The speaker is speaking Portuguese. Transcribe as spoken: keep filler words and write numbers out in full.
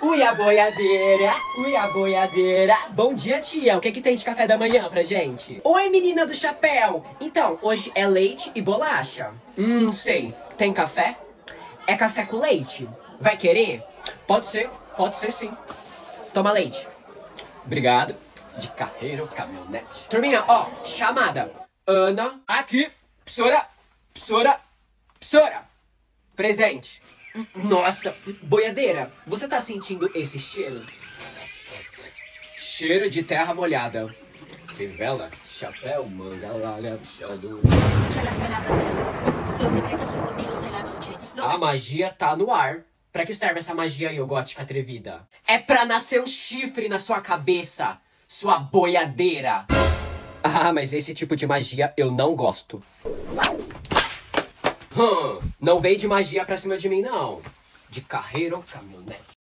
Ui, a boiadeira, ui, a boiadeira. Bom dia, tia. O que que tem de café da manhã pra gente? Oi, menina do chapéu. Então, hoje é leite e bolacha. Hum, sei. Tem café? É café com leite. Vai querer? Pode ser, pode ser sim. Toma leite. Obrigado. De carreiro, caminhonete. Turminha, ó, chamada. Ana, aqui. Psora, psora, psora. Presente. Nossa, boiadeira, você tá sentindo esse cheiro? Cheiro de terra molhada. Fivela, chapéu, manga larga, puxando. A magia tá no ar. Pra que serve essa magia aí, ô gótica atrevida? É pra nascer um chifre na sua cabeça, sua boiadeira. Ah, mas esse tipo de magia eu não gosto. Hum, não veio de magia pra cima de mim, não. De carreiro, caminhonete.